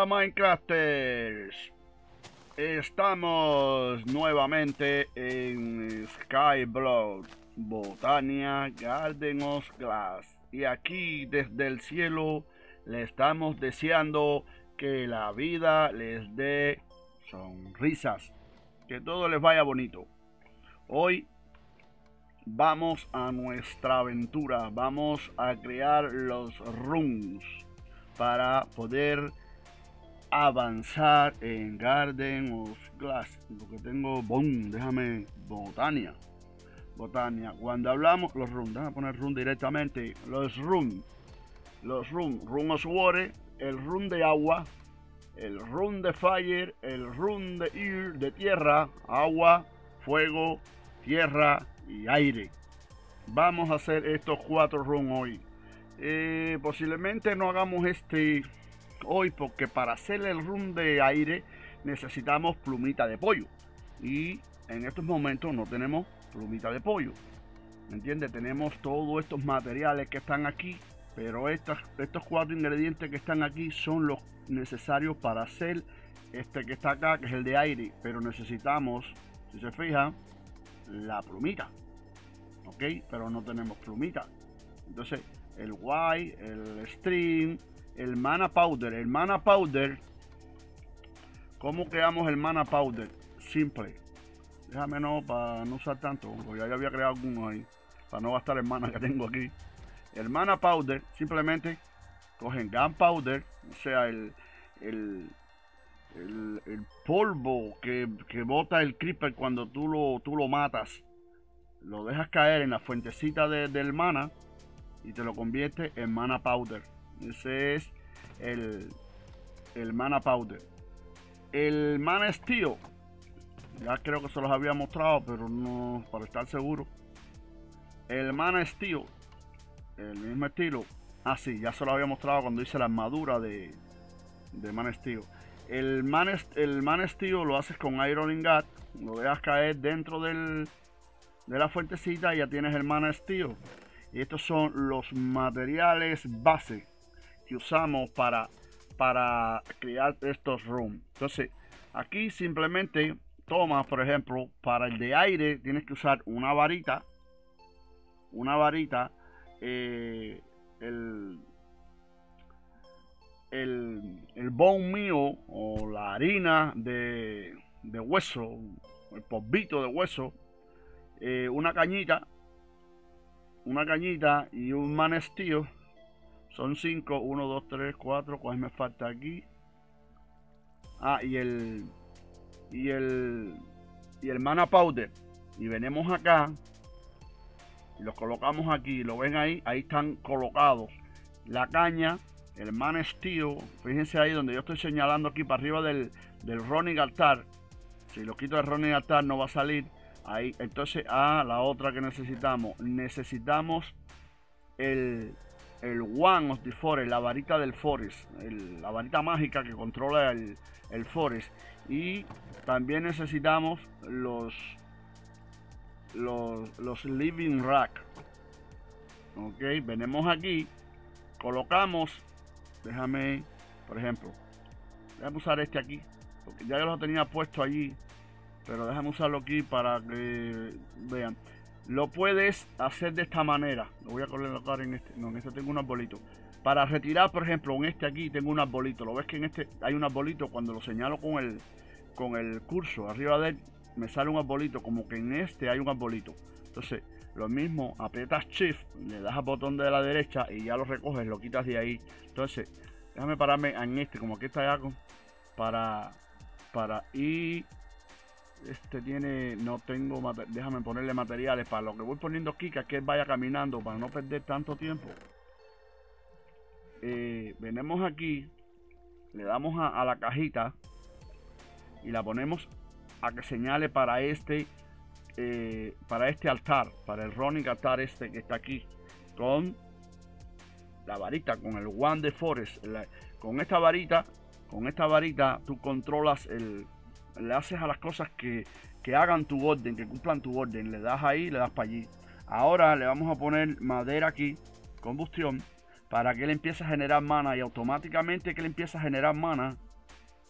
Hola Minecrafters, estamos nuevamente en Skyblock Botania Garden of Glass y aquí desde el cielo le estamos deseando que la vida les dé sonrisas, que todo les vaya bonito. Hoy vamos a nuestra aventura, vamos a crear los rooms para poder avanzar en Garden of Glass. Porque tengo déjame Botania. Cuando hablamos los rooms, déjame poner room directamente. Los room of water, el room de agua, el room de fire, el room de air, de tierra, agua, fuego, tierra y aire. Vamos a hacer estos 4 rooms hoy. Posiblemente no hagamos este hoy porque para hacer el room de aire necesitamos plumita de pollo y en estos momentos no tenemos plumita de pollo, ¿me entiendes? Tenemos todos estos materiales que están aquí, pero estos 4 ingredientes que están aquí son los necesarios para hacer este que está acá, que es el de aire, pero necesitamos, si se fijan, la plumita, ok, pero no tenemos plumita. Entonces el white, el string, el mana powder. El mana powder, ¿cómo creamos el mana powder? Simple. Déjame para no usar tanto, porque ya había creado alguno ahí, para no gastar el mana que tengo aquí. El mana powder, simplemente cogen gunpowder, o sea, el polvo que bota el creeper cuando tú lo matas. Lo dejas caer en la fuentecita del mana y te lo convierte en mana powder. Ese es el mana powder. El mana steel, ya creo que se los había mostrado, pero no, para estar seguro. El mana steel, el mismo estilo. Sí, ya se lo había mostrado cuando hice la armadura de mana steel. El mana steel lo haces con iron ingot, lo dejas caer dentro de la fuentecita y ya tienes el mana steel. Y estos son los materiales base que usamos para crear estos rooms. Entonces aquí simplemente tomas, por ejemplo, para el de aire tienes que usar una varita, el bone meal o la harina de hueso, el polvito de hueso, una cañita y un mana steel. Son 5, 1, 2, 3, 4. ¿Cuál me falta aquí? Y el mana powder. Y venimos acá y los colocamos aquí. Lo ven ahí están colocados la caña, el mana steel. Fíjense ahí donde yo estoy señalando aquí para arriba del running altar. Si lo quito del running altar no va a salir ahí. Entonces la otra que necesitamos el One of the Forest, la varita del Forest, la varita mágica que controla el Forest. Y también necesitamos los Living Rack. Ok, venimos aquí, colocamos, déjame, por ejemplo, déjame usar este aquí, porque ya yo lo tenía puesto allí, pero déjame usarlo aquí para que vean. Lo puedes hacer de esta manera. Lo voy a colocar en este. No, en este tengo un arbolito. Para retirar, por ejemplo, en este aquí tengo un arbolito. Lo ves que en este hay un arbolito. Cuando lo señalo con el cursor arriba de él, me sale un arbolito. Como que en este hay un arbolito. Entonces, lo mismo, aprietas Shift, le das al botón de la derecha y ya lo recoges, lo quitas de ahí. Entonces, déjame pararme en este, como aquí está ya para ir. Este tiene, no tengo, déjame ponerle materiales para lo que voy poniendo aquí, que él vaya caminando para no perder tanto tiempo. Venimos aquí, le damos a la cajita y la ponemos a que señale para este altar, para el running altar este que está aquí, con la varita, con el One de Forest. Con esta varita tú controlas le haces a las cosas que hagan tu orden, que cumplan tu orden. Le das ahí, le das para allí. Ahora le vamos a poner madera aquí, combustión, para que él empiece a generar mana. Y automáticamente que él empieza a generar mana,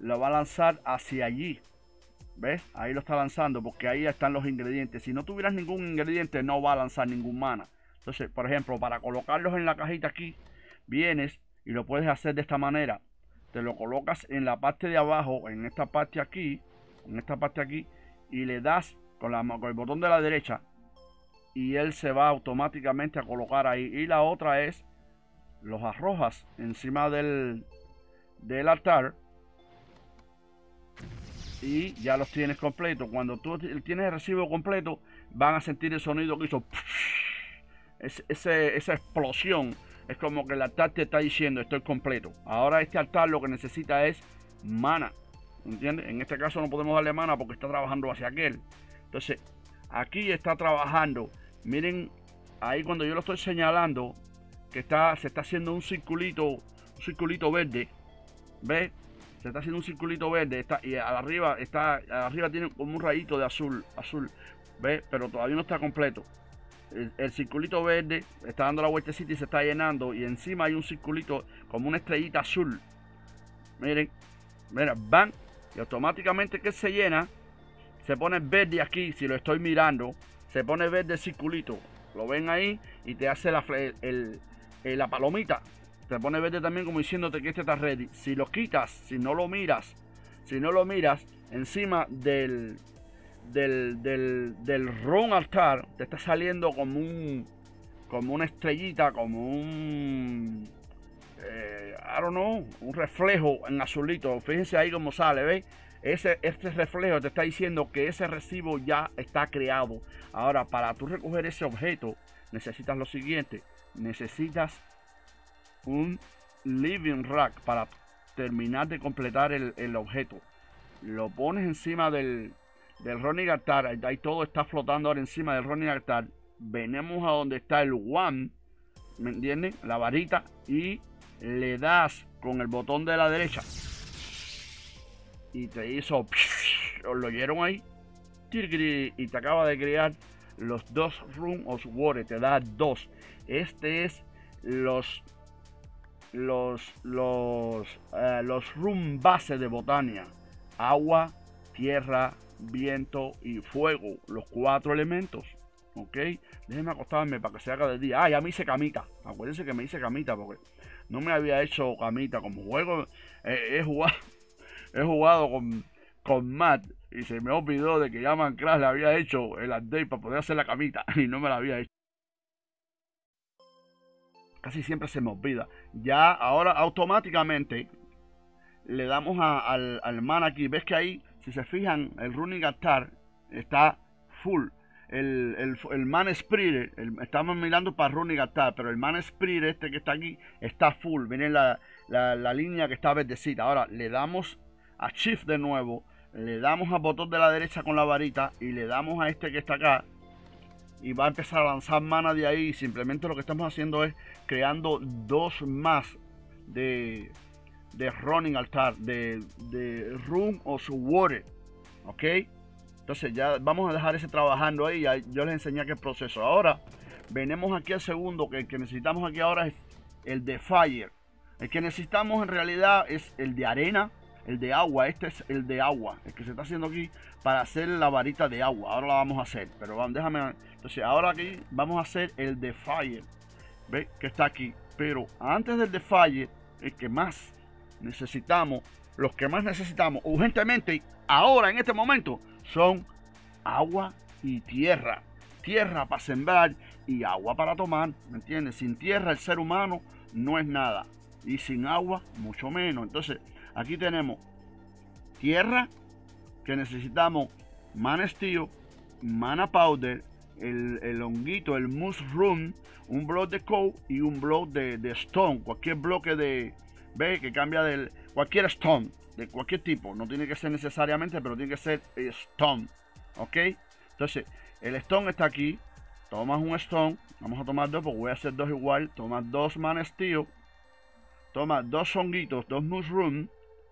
lo va a lanzar hacia allí. ¿Ves? Ahí lo está lanzando porque ahí están los ingredientes. Si no tuvieras ningún ingrediente, no va a lanzar ningún mana. Entonces, por ejemplo, para colocarlos en la cajita aquí, vienes y lo puedes hacer de esta manera. Te lo colocas en la parte de abajo, en esta parte aquí, y le das con el botón de la derecha y él se va automáticamente a colocar ahí. Y la otra es, los arrojas encima del altar y ya los tienes completos. Cuando tú tienes el recibo completo, van a sentir el sonido que hizo esa explosión. Es como que el altar te está diciendo estoy completo. Ahora este altar lo que necesita es mana, ¿entiendes? En este caso no podemos darle mana porque está trabajando hacia aquel. Entonces aquí está trabajando. Miren ahí cuando yo lo estoy señalando que se está haciendo un circulito verde. ¿Ves? Se está haciendo un circulito verde. Y arriba tiene como un rayito de azul. ¿Ves? Pero todavía no está completo. El circulito verde está dando la vueltecita y se está llenando. Y encima hay un circulito como una estrellita azul. Miren, van. Y automáticamente que se llena, se pone verde aquí. Si lo estoy mirando, se pone verde el circulito. Lo ven ahí y te hace la palomita. Te pone verde también como diciéndote que este está ready. Si lo quitas, si no lo miras, encima del run altar te está saliendo como una estrellita, como un I don't know, un reflejo en azulito. Fíjense ahí cómo sale, ¿veis? Este reflejo te está diciendo que ese recibo ya está creado. Ahora, para tú recoger ese objeto, necesitas lo siguiente. Necesitas un living rack para terminar de completar el objeto. Lo pones encima del running altar. Ahí todo está flotando ahora encima del running altar. Venimos a donde está el one, ¿me entienden? La varita, y le das con el botón de la derecha y te hizo, ¿os lo oyeron ahí? Y te acaba de crear los 2 Rune of Water, te da 2. Este es los Rune base de Botania: agua, tierra, viento y fuego, los 4 elementos. Ok, déjenme acostarme para que se haga de día. Ya me hice camita. Acuérdense que me hice camita porque no me había hecho camita. Como juego, he jugado con Matt y se me olvidó de que ya Minecraft le había hecho el update para poder hacer la camita y no me la había hecho. Casi siempre se me olvida. Ya ahora automáticamente le damos al man aquí. Ves que ahí, si se fijan, el running altar está full. El man spirit, estamos mirando para running altar, pero el man spirit este que está aquí está full. Miren la línea que está verdecita. Ahora le damos a shift de nuevo, le damos al botón de la derecha con la varita y le damos a este que está acá y va a empezar a lanzar mana de ahí. Simplemente lo que estamos haciendo es creando 2 más de running altar, de Rune of Water. Ok, entonces ya vamos a dejar ese trabajando ahí. Yo les enseñé aquel proceso. Ahora venimos aquí al segundo, que el que necesitamos aquí ahora es el de fire. El que necesitamos en realidad es el de arena, el de agua. Este es el de agua, el que se está haciendo aquí para hacer la varita de agua. Ahora la vamos a hacer, pero déjame. Entonces ahora aquí vamos a hacer el de fire. ¿Ves? Que está aquí. Pero antes del de fire, el que más necesitamos, los que más necesitamos urgentemente ahora en este momento son agua y tierra. Tierra para sembrar y agua para tomar, ¿me entiendes? Sin tierra el ser humano no es nada y sin agua mucho menos. Entonces aquí tenemos tierra, que necesitamos mana steel, mana powder, el honguito, el mushroom, un block de coal y un block de stone. Cualquier bloque ve que cambia cualquier stone, de cualquier tipo. No tiene que ser necesariamente, pero tiene que ser stone. Ok, entonces el stone está aquí. Tomas un stone, vamos a tomar 2 porque voy a hacer 2 igual. Tomas 2 mana steel, tomas 2 honguitos, 2 mushroom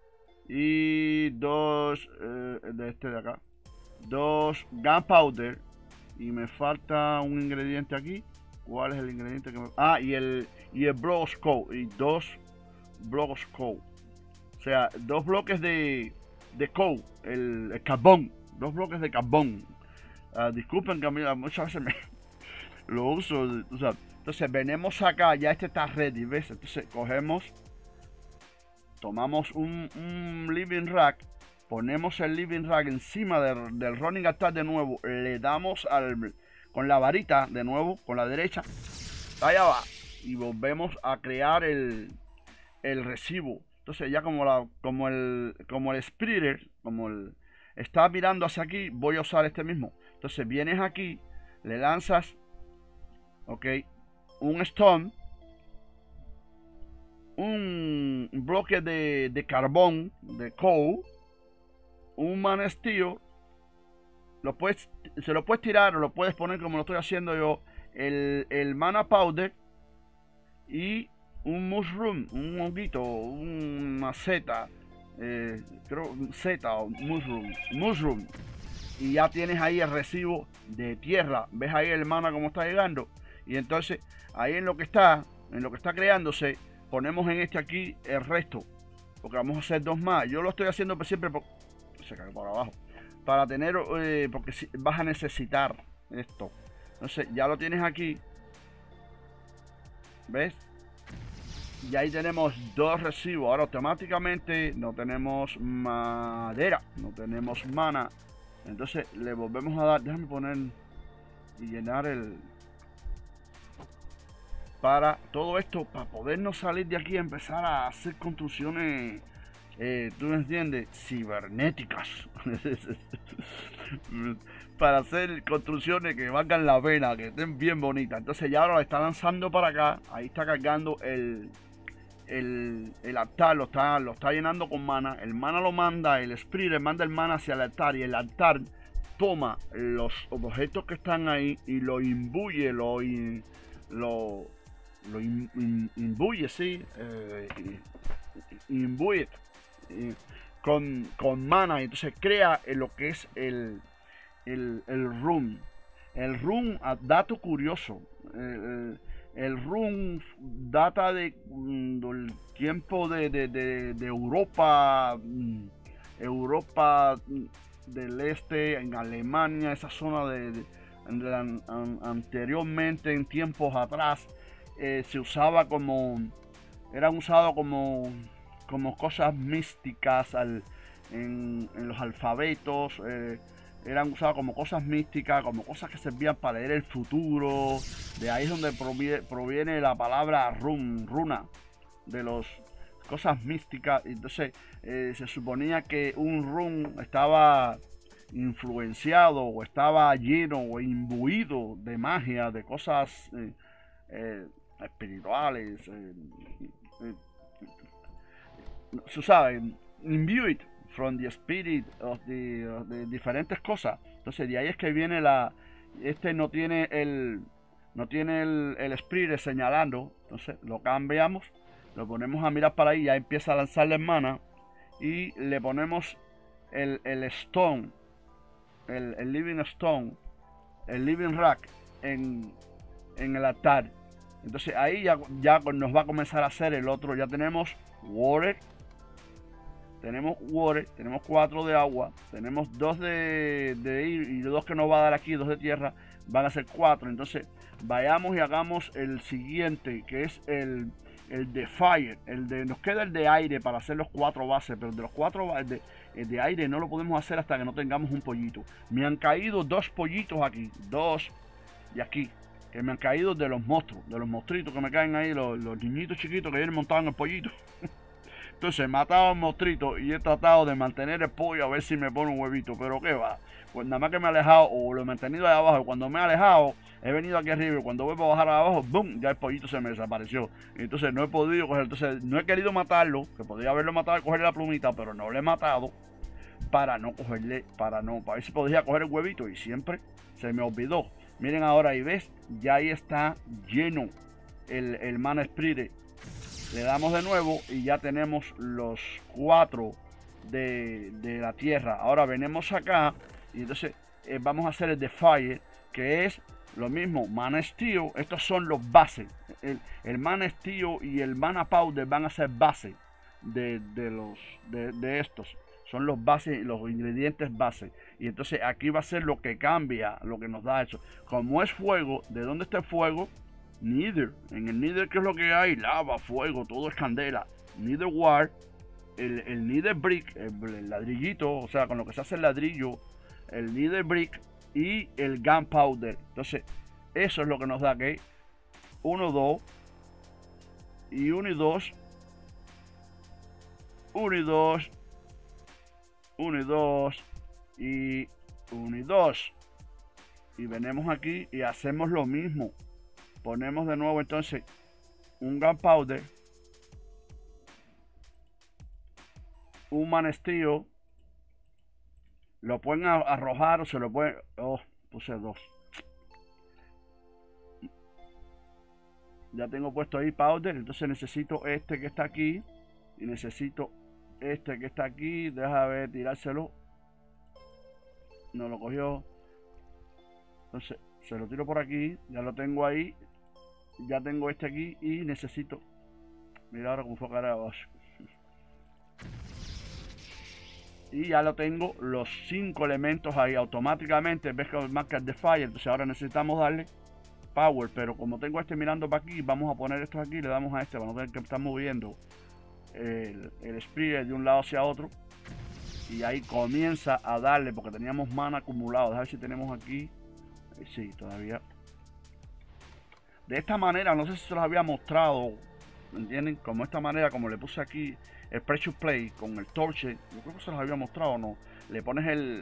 y 2 de este de acá, 2 gunpowder, y me falta un ingrediente aquí. ¿Cuál es el ingrediente que me... y el block coal, y 2 blocks coal. O sea, 2 bloques de coal, el carbón. 2 bloques de carbón. Disculpen que a mí muchas veces lo uso. O sea, entonces venimos acá, ya este está ready, ¿ves? Entonces cogemos, tomamos un living rack, ponemos el living rack encima del running altar de nuevo, le damos con la varita de nuevo, con la derecha, allá va, y volvemos a crear el recibo. Entonces ya como el spreader, está mirando hacia aquí, voy a usar este mismo. Entonces vienes aquí, le lanzas, ok, un stone, un bloque de carbón, de coal, un man steel, se lo puedes tirar o lo puedes poner como lo estoy haciendo yo, el mana powder y un mushroom, un honguito, una seta, creo seta o mushroom, y ya tienes ahí el recibo de tierra. Ves ahí el mana como está llegando, y entonces ahí en lo que está creándose, ponemos en este aquí el resto, porque vamos a hacer 2 más. Yo lo estoy haciendo siempre se cae por abajo, para tener, porque vas a necesitar esto. Entonces ya lo tienes aquí, ¿ves? Y ahí tenemos 2 recibos. Ahora automáticamente no tenemos madera, no tenemos mana. Entonces le volvemos a dar, déjame poner y llenar para todo esto, para podernos salir de aquí y empezar a hacer construcciones, tú me entiendes, cibernéticas. Para hacer construcciones que valgan la pena, que estén bien bonitas. Entonces ya ahora lo está lanzando para acá. Ahí está cargando el altar, lo está llenando con mana. El mana lo manda, el spreader manda el mana hacia el altar, y el altar toma los objetos que están ahí y lo imbuye, imbuye, sí, imbuye con mana, y entonces crea lo que es el run. El run, dato curioso, el run data del tiempo de Europa, del este, en Alemania, esa zona anteriormente, en tiempos atrás, se usaba eran usados como cosas místicas en los alfabetos. Eran usados como cosas místicas, como cosas que servían para leer el futuro. De ahí es donde proviene la palabra runa, de las cosas místicas. Entonces se suponía que un run estaba influenciado o estaba lleno o imbuido de magia, de cosas espirituales, se sabe, imbued from the spirit of de diferentes cosas. Entonces de ahí es que viene este no tiene el spreader señalando. Entonces lo cambiamos, lo ponemos a mirar para ahí, ya empieza a lanzarle en mana, y le ponemos el stone, el living stone, el living rack en el altar. Entonces ahí ya nos va a comenzar a hacer el otro. Ya tenemos water, tenemos 4 de agua, tenemos 2 de air y 2 que nos va a dar aquí, 2 de tierra, van a ser 4. Entonces vayamos y hagamos el siguiente, que es el de fire. Nos queda el de aire para hacer los 4 bases, pero de los 4 el de aire no lo podemos hacer hasta que no tengamos un pollito. Me han caído 2 pollitos aquí, 2 y aquí, que me han caído de los monstruos, de los monstruitos que me caen ahí, los niñitos chiquitos que vienen montados en el pollito. Entonces he matado a un monstruito y he tratado de mantener el pollo a ver si me pone un huevito, pero qué va. Pues nada más que me he alejado, o lo he mantenido ahí abajo, y cuando me he alejado, he venido aquí arriba, y cuando vuelvo a bajar abajo, ¡boom!, ya el pollito se me desapareció. Entonces no he podido coger, entonces no he querido matarlo, que podría haberlo matado y cogerle la plumita, pero no lo he matado para ver si podía coger el huevito, y siempre se me olvidó. Miren ahora, y ves, ya ahí está lleno el mana spreader. Le damos de nuevo y ya tenemos los 4 de la tierra. Ahora venimos acá y entonces vamos a hacer el de fire, que es lo mismo, mana steel. Estos son los bases. El mana steel y el mana powder van a ser base. de estos. Son los bases, los ingredientes base. Y entonces aquí va a ser lo que cambia, lo que nos da eso. Como es fuego, ¿de dónde está el fuego? Nether. En el Nether, ¿qué es lo que hay? Lava, fuego, todo es candela. Nether Wart, el Nether Brick, el ladrillito, o sea, con lo que se hace el ladrillo, el Nether Brick y el Gunpowder. Entonces, eso es lo que nos da que 1, 2 y 1 y 2, 1 y 2, 1 y 2 y 1 y 2. Y venimos aquí y hacemos lo mismo. Ponemos de nuevo entonces un Gunpowder, un Man Steel. Lo pueden arrojar o se lo pueden... Oh, puse 2. Ya tengo puesto ahí powder. Entonces necesito este que está aquí. Y necesito este que está aquí. Deja ver, tirárselo. No lo cogió. Entonces se lo tiro por aquí. Ya lo tengo ahí. Ya tengo este aquí. Y necesito... Mira ahora cómo fue cara abajo. Y ya lo tengo los 5 elementos ahí automáticamente. Ves que marca de fire. Entonces ahora necesitamos darle power. Pero como tengo este mirando para aquí, vamos a poner estos aquí. Le damos a este para no tener que estar moviendo el spirit de un lado hacia otro. Y ahí comienza a darle, porque teníamos mana acumulado. A ver si tenemos aquí. Sí, todavía. De esta manera, no sé si se los había mostrado. ¿Entienden? Como esta manera, como le puse aquí el Pressure Play con el Torche. Yo creo que se los había mostrado o no. Le pones el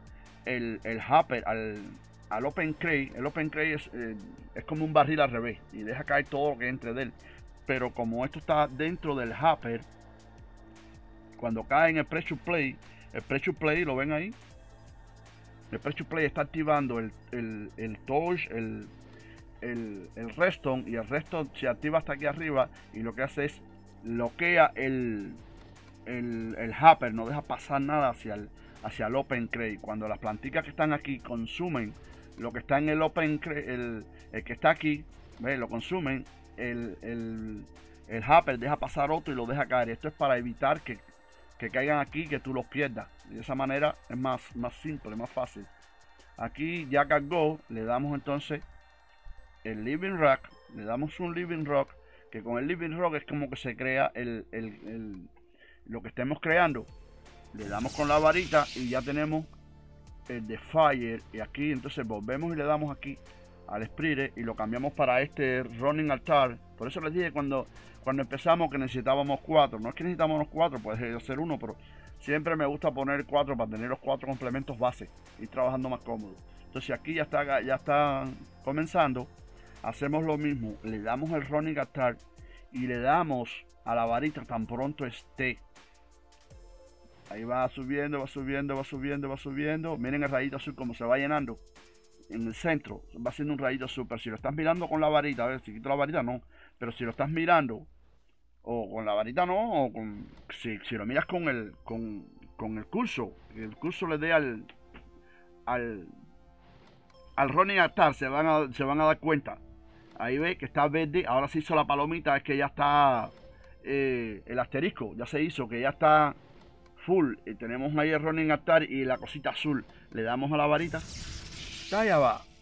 Hopper al Open Crate. El Open Crate es como un barril al revés. Y deja caer todo lo que entre de él. Pero como esto está dentro del Hopper, cuando cae en el Pressure Play, ¿lo ven ahí? El Pressure Play está activando el Torch, el Redstone, y el Redstone se activa hasta aquí arriba y lo que hace es bloquea el Hopper, no deja pasar nada hacia el Open Crate. Cuando las plantitas que están aquí consumen lo que está en el Open Crate, el que está aquí, ¿ves? Lo consumen, el Hopper deja pasar otro y lo deja caer. Esto es para evitar que caigan aquí, que tú los pierdas. Y de esa manera es más simple, más fácil. Aquí ya cargó, le damos entonces el Living Rock, le damos un Living Rock, que con el Living Rock es como que se crea lo que estemos creando. Le damos con la varita y ya tenemos el de Fire. Y aquí entonces volvemos y le damos aquí al Spirit y lo cambiamos para este Running Altar. Por eso les dije cuando empezamos que necesitábamos 4. No es que necesitamos los 4, puede ser uno, pero siempre me gusta poner 4 para tener los 4 complementos base y trabajando más cómodo. Entonces aquí ya está comenzando. Hacemos lo mismo, le damos el Running Altar y le damos a la varita tan pronto esté. Ahí va subiendo, va subiendo, va subiendo, va subiendo. Miren el rayito azul como se va llenando. En el centro va haciendo un rayito azul. Pero si lo estás mirando con la varita, a ver, si quito la varita no. Pero si lo estás mirando, o con la varita no, o con, si lo miras con el curso, el curso le dé al Running Altar, se van a dar cuenta. Ahí ve que está verde. Ahora se hizo la palomita, es que ya está el asterisco, ya se hizo, que ya está full. Y tenemos ahí el Running Altar y la cosita azul. Le damos a la varita. Allá va.